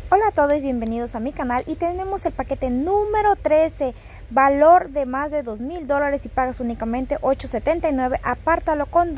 Hola a todos y bienvenidos a mi canal. Y tenemos el paquete número 13, valor de más de $2000 y pagas únicamente $8.79. Apártalo con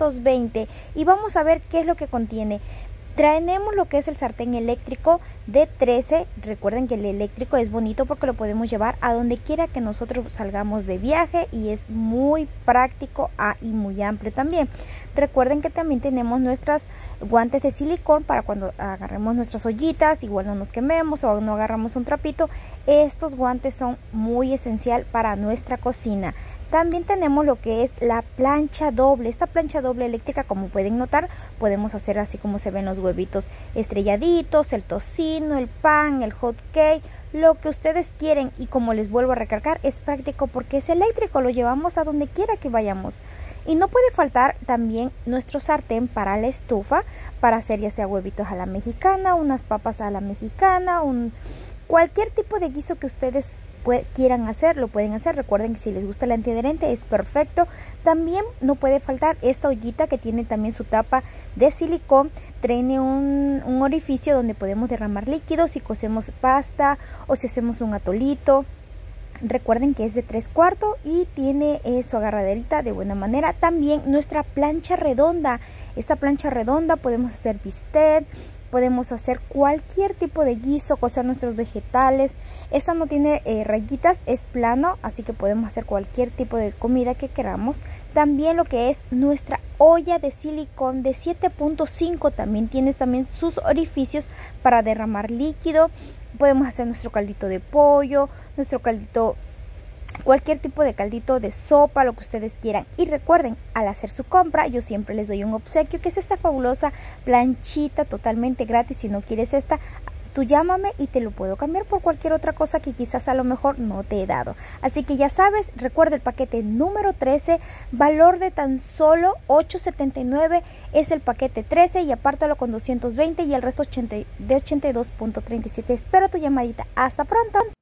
220 y vamos a ver qué es lo que contiene. Traemos lo que es el sartén eléctrico de 13. Recuerden que el eléctrico es bonito porque lo podemos llevar a donde quiera que nosotros salgamos de viaje y es muy práctico y muy amplio también. Recuerden que también tenemos nuestros guantes de silicón para cuando agarremos nuestras ollitas, igual no nos quememos o no agarramos un trapito. Estos guantes son muy esencial para nuestra cocina. También tenemos lo que es la plancha doble. Esta plancha doble eléctrica, como pueden notar, podemos hacer así como se ven los huevitos estrelladitos, el tocino, el pan, el hot cake, lo que ustedes quieren. Y como les vuelvo a recalcar, es práctico porque es eléctrico, lo llevamos a donde quiera que vayamos. Y no puede faltar también nuestro sartén para la estufa, para hacer ya sea huevitos a la mexicana, unas papas a la mexicana, cualquier tipo de guiso que ustedes quieran hacer, lo pueden hacer. Recuerden que si les gusta el antiadherente es perfecto. También no puede faltar esta ollita que tiene también su tapa de silicón. Tiene un orificio donde podemos derramar líquidos si cocemos pasta o si hacemos un atolito. Recuerden que es de 3/4 y tiene su agarraderita de buena manera. También nuestra plancha redonda. Esta plancha redonda podemos hacer bistec, podemos hacer cualquier tipo de guiso, cocer nuestros vegetales. Esta no tiene rayitas, es plano, así que podemos hacer cualquier tipo de comida que queramos. También lo que es nuestra olla de silicón de 7.5 también tiene sus orificios para derramar líquido. Podemos hacer nuestro caldito de pollo, nuestro caldito, cualquier tipo de caldito de sopa, lo que ustedes quieran. Y recuerden, al hacer su compra yo siempre les doy un obsequio, que es esta fabulosa planchita totalmente gratis. Si no quieres esta, tú llámame y te lo puedo cambiar por cualquier otra cosa que quizás a lo mejor no te he dado. Así que ya sabes, recuerda el paquete número 13, valor de tan solo $8.79. es el paquete 13 y apártalo con 220 y el resto de 82.37. Espero tu llamadita. Hasta pronto.